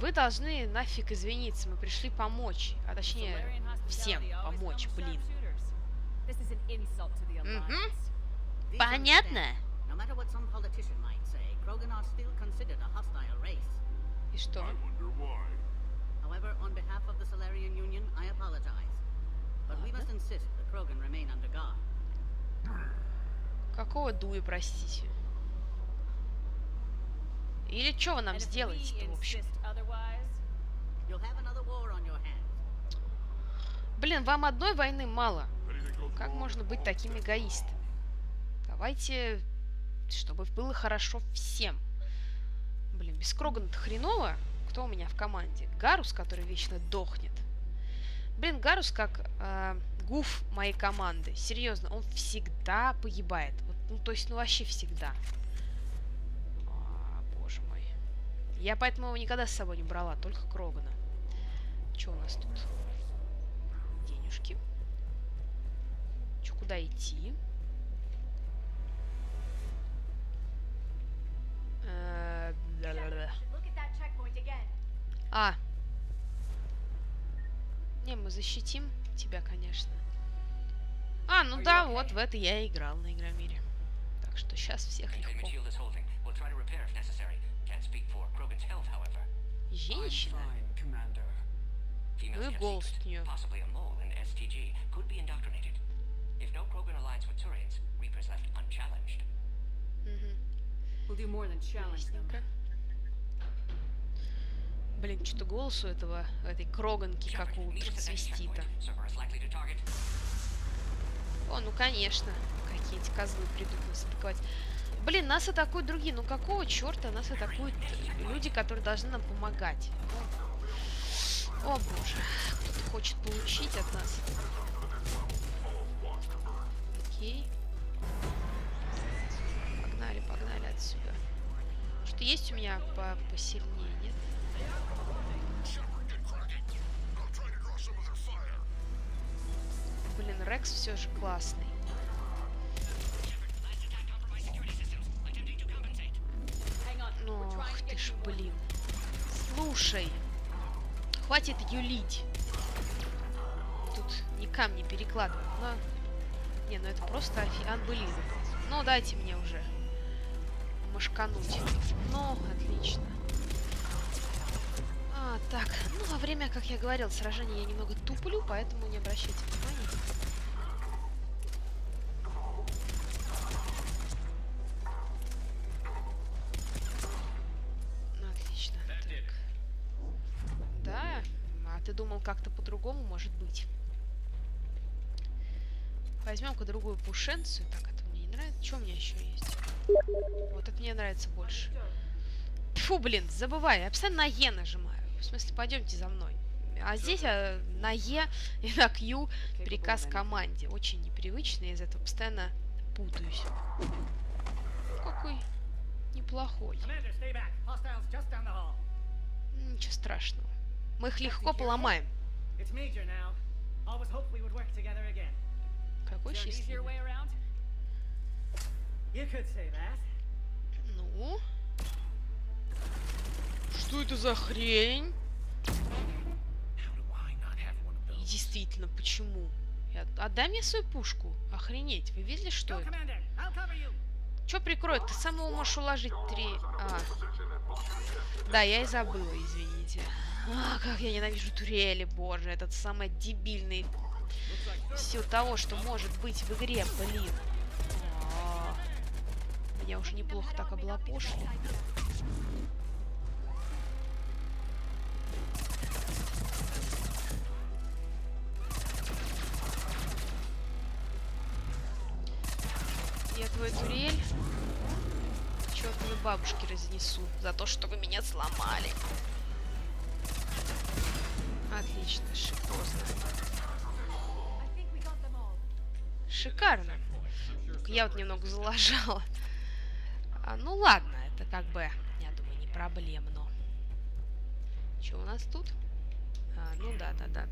Вы должны нафиг извиниться. Мы пришли помочь. А точнее, всем помочь, блин. Угу. Понятно? И что? Какого дуя, простите? Или что вы нам сделаете-то, в общем? Блин, вам одной войны мало. Как можно быть таким эгоистом? Давайте, чтобы было хорошо всем. Блин, без Крогана-то хреново. Кто у меня в команде? Гарус, который вечно дохнет. Блин, Гарус как гуф моей команды. Серьезно, он всегда погибает. Вот, ну, то есть, ну, вообще всегда. Боже мой. Я поэтому его никогда с собой не брала, только Крогана. Что у нас тут? Денежки. Че, куда идти? Не, мы защитим тебя, конечно. Ну да, вот в это я и играл на Игромире. Так что сейчас всех легко. Женщина? Ну и голос у нее. Ясненько. Блин, что-то голос у этой Кроганки как у трансвестита. О, ну конечно. Какие-нибудь козлы придут нас атаковать. Блин, нас атакуют другие. Ну какого черта нас атакуют люди, которые должны нам помогать? О боже. Кто-то хочет получить от нас. Окей. Погнали, погнали отсюда. Что есть у меня посильнее, нет? Блин, Рекс все же классный. Ну, ах ты ж, блин. Слушай. Хватит юлить. Тут ни камни перекладывать. Но... Не, ну это просто unbelievable. Ну, дайте мне уже мошкануть. Ну, отлично. Так. Ну, во время, как я говорил, сражения я немного туплю, поэтому не обращайте внимания. Отлично. Так. Да? А ты думал, как-то по-другому может быть? Возьмем-ка другую пушенцию. Так, это мне не нравится. Что у меня еще есть? Вот это мне нравится больше. Фу, блин, забывай. Я постоянно на Е нажимаю. В смысле, пойдемте за мной. А здесь на Е и на Q приказ команде. Очень непривычно, я из этого постоянно путаюсь. Какой неплохой. Ничего страшного. Мы их легко поломаем. Какой счастливый. Ну? Что это за хрень? И действительно, почему? Отдай мне свою пушку. Охренеть, вы видели, что это? Чё прикроет? Ты самого можешь уложить 3... Да, я и забыла, извините. Как я ненавижу турели, боже. Этот самый дебильный... В силу того, что может быть в игре, блин. Меня уже неплохо так облапошили. Я твою турель чертовой бабушке разнесу за то, что вы меня сломали. Отлично, шикозно. Шикарно. Я вот немного залажала. Ну ладно, это как бы, я думаю, не проблемно. Что у нас тут? Ну да.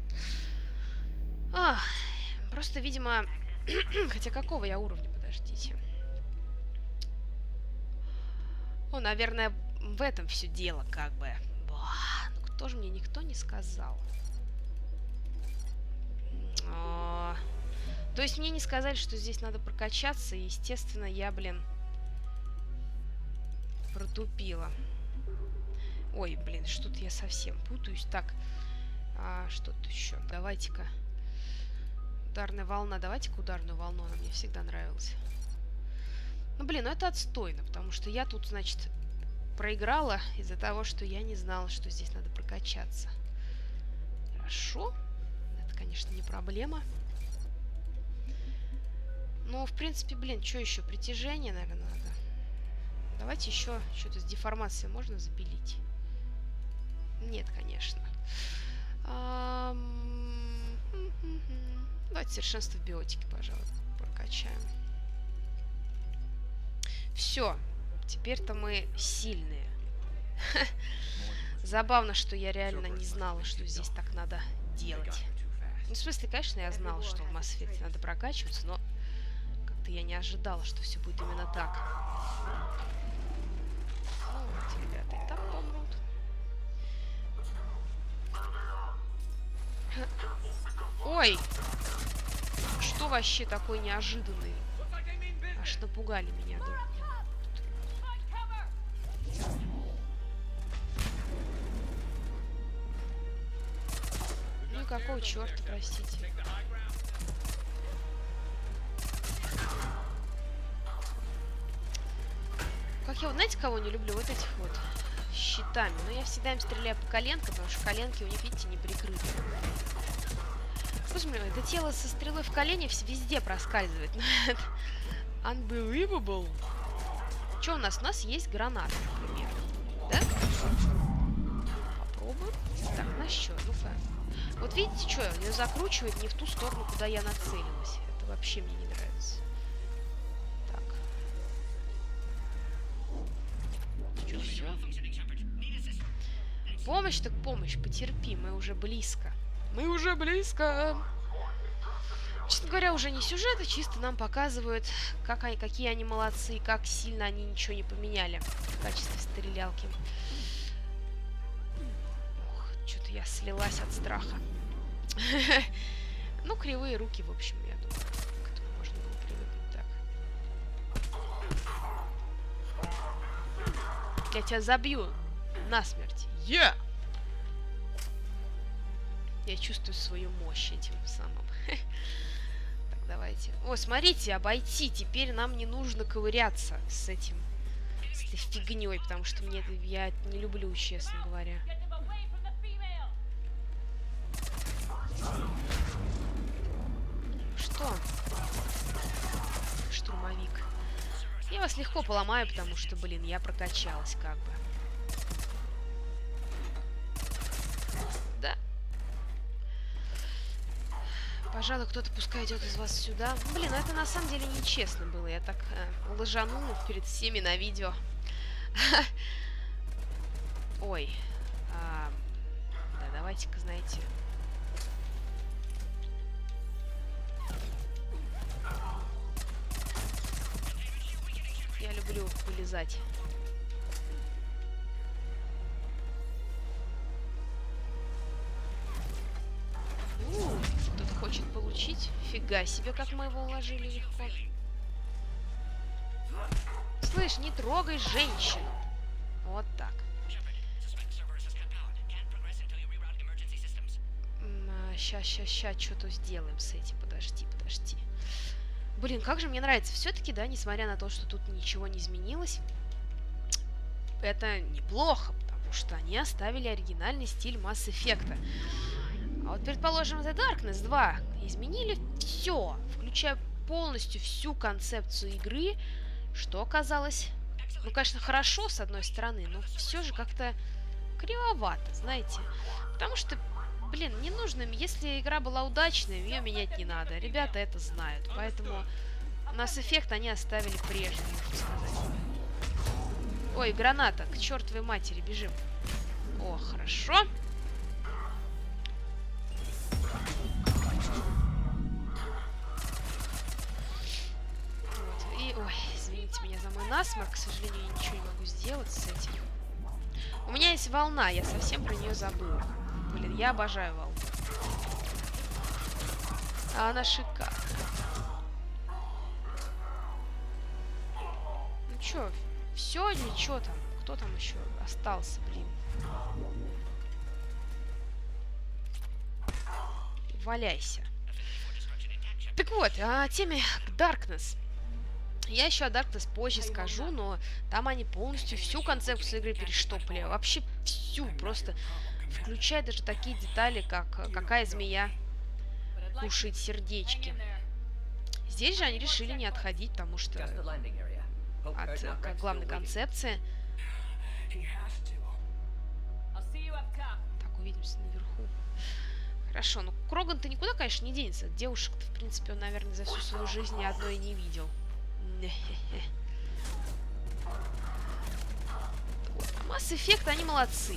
Просто, видимо... Хотя какого я уровня? Подождите. Наверное, в этом все дело, как бы. Ну Тоже мне никто не сказал. То есть мне не сказали, что здесь надо прокачаться. И, естественно, я, блин, протупила. Ой, блин, что-то я совсем путаюсь. Так, что-то еще. Давайте-ка. Ударная волна. Давайте-ка ударную волну. Она мне всегда нравилась. Ну, блин, ну это отстойно, потому что я тут, значит, проиграла из-за того, что я не знала, что здесь надо прокачаться. Хорошо. Это, конечно, не проблема. Ну, в принципе, блин, что еще? Притяжение, наверное, надо. Давайте еще что-то с деформацией можно запилить? Нет, конечно. Давайте совершенство в биотике, пожалуй, прокачаем. Все. Теперь-то мы сильные. Забавно, что я реально не знала, что здесь так надо делать. Ну, в смысле, конечно, я знала, что в Mass Effect надо прокачиваться, но как-то я не ожидала, что все будет именно так. Ну, вот, ребята и так помрут. Ой! Что вообще такой неожиданный? Аж напугали меня, да. Ну, какого черта, простите. Как я, вот знаете, кого не люблю? Вот этих вот щитами. Но я всегда им стреляю по коленкам, потому что коленки у них, видите, не прикрыты. Слушай, это тело со стрелой в колене везде проскальзывает. Unbelievable. Что у нас? У нас есть граната, например. Да? Попробуем. Так, на счет. Ну-ка. Вот видите, что? Ее закручивает не в ту сторону, куда я нацелилась. Это вообще мне не нравится. Так. Что, все? Помощь так помощь. Потерпи, мы уже близко. Мы уже близко. Честно говоря, уже не сюжет, а чисто нам показывают, какие они молодцы, как сильно они ничего не поменяли в качестве стрелялки. Ох, что-то я слилась от страха. Ну, кривые руки, в общем, я думаю, к этому можно было привыкнуть. Так. Я тебя забью насмерть. Я чувствую свою мощь этим самым. Так, давайте. О, смотрите, обойти. Теперь нам не нужно ковыряться с этим, с этой фигней, потому что я это не люблю, честно говоря. Что? Штурмовик. Я вас легко поломаю, потому что, блин, я прокачалась как бы. Да. Пожалуй, кто-то пускай идет из вас сюда. Блин, это на самом деле нечестно было. Я так лажанула перед всеми на видео. Ой. Да, давайте-ка, знаете... Я люблю вылезать. Кто-то хочет получить. Фига себе, как мы его уложили легко. Слышь, не трогай женщину. Вот так. Ща, что-то сделаем с этим. Подожди. Блин, как же мне нравится. Все-таки, да, несмотря на то, что тут ничего не изменилось, это неплохо, потому что они оставили оригинальный стиль Mass Effect. А вот, предположим, The Darkness 2 изменили все, включая полностью всю концепцию игры, что оказалось, ну, конечно, хорошо, с одной стороны, но все же как-то кривовато, знаете. Потому что, блин, не нужно, если игра была удачной, ее менять не надо. Ребята это знают, поэтому Mass Effect они оставили прежним, можно сказать. Ой, граната, к чертовой матери, бежим. О, хорошо. Вот. И, ой, извините меня за мой насморк, к сожалению, я ничего не могу сделать с этим. У меня есть волна, я совсем про нее забыла. Блин, я обожаю волну. А она шикарная. Ну чё, все или чё там? Кто там еще остался, блин? Валяйся. Так вот, о теме Darkness. Я еще о Darkness позже скажу, но там они полностью всю концепцию игры перештопали. Вообще всю, просто включая даже такие детали, как какая змея кушает сердечки. Здесь же они решили не отходить, потому что от главной концепции. Так, увидимся наверху. Хорошо, ну Кроган-то никуда, конечно, не денется. Девушек-то, в принципе, он, наверное, за всю свою жизнь ни одной не видел. Вот. А Mass Effect, они молодцы.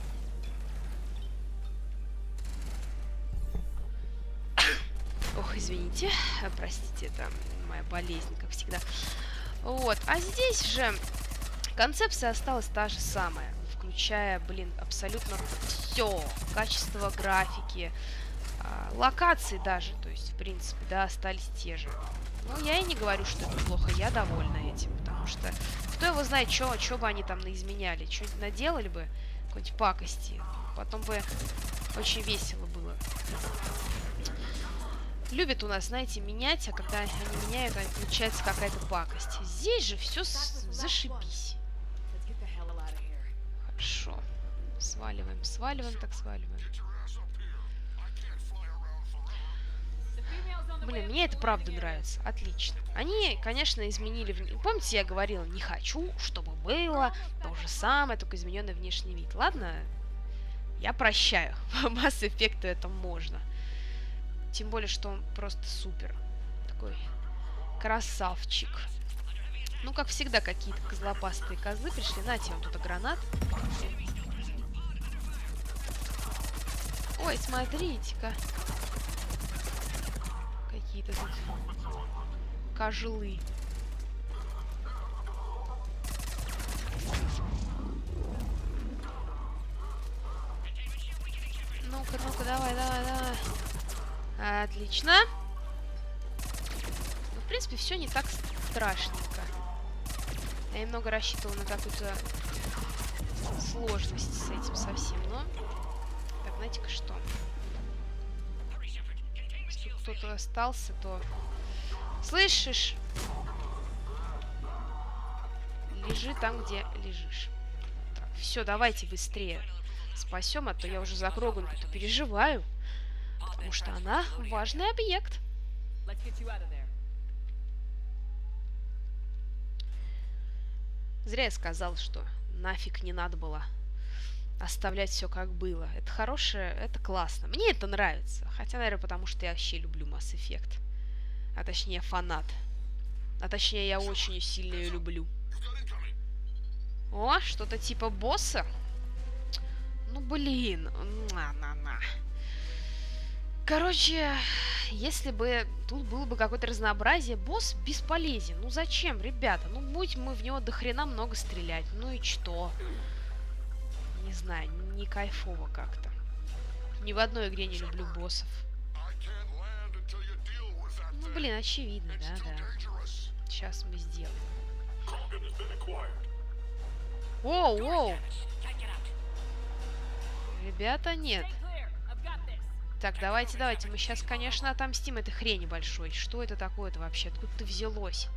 Ох, извините. Простите, это моя болезнь, как всегда. Вот. А здесь же концепция осталась та же самая. Включая, блин, абсолютно все. Качество графики, локации даже. То есть, в принципе, да, остались те же. Ну, я и не говорю, что это плохо. Я довольна этим. Потому что кто его знает, что бы они там наизменяли. Что-нибудь наделали бы, какой-нибудь пакости. Потом бы очень весело было. Любят у нас, знаете, менять, а когда они меняют, получается какая-то пакость. Здесь же все зашибись. Хорошо. Сваливаем, сваливаем, так сваливаем. Блин, мне это правда нравится. Отлично. Они, конечно, изменили... Помните, я говорила, не хочу, чтобы было то же самое, только измененный внешний вид. Ладно? Я прощаю. Mass Effect это можно. Тем более, что он просто супер. Такой красавчик. Ну, как всегда, какие-то козлопастые козлы пришли. Нате, вам тут гранат. Ой, смотрите-ка. Какие-то тут козлы. Ну-ка, ну-ка, давай, давай, давай. Отлично. Ну, в принципе, все не так страшненько. Я немного рассчитывала на какую-то сложность с этим совсем, но... Так, знаете-ка что? Если кто-то остался, то... Слышишь? Лежи там, где лежишь. Так, все, давайте быстрее спасем, а то я уже за Кроганку-то переживаю. Потому что она важный объект. Зря я сказал, что нафиг не надо было оставлять все как было. Это хорошее, это классно. Мне это нравится. Хотя, наверное, потому что я вообще люблю Mass Effect. А точнее, фанат. А точнее, я очень сильно ее люблю. О, что-то типа босса. Ну, блин. На-на-на. Короче, если бы тут было бы какое-то разнообразие, босс бесполезен. Ну зачем, ребята? Ну будь мы в него до хрена много стрелять. Ну и что? Не знаю, не кайфово как-то. Ни в одной игре не люблю боссов. Ну блин, очевидно, да. Сейчас мы сделаем. Воу, воу. Ребята, нет. Так, давайте, мы сейчас, конечно, отомстим этой хрени большой. Что это такое-то вообще? Откуда-то взялось?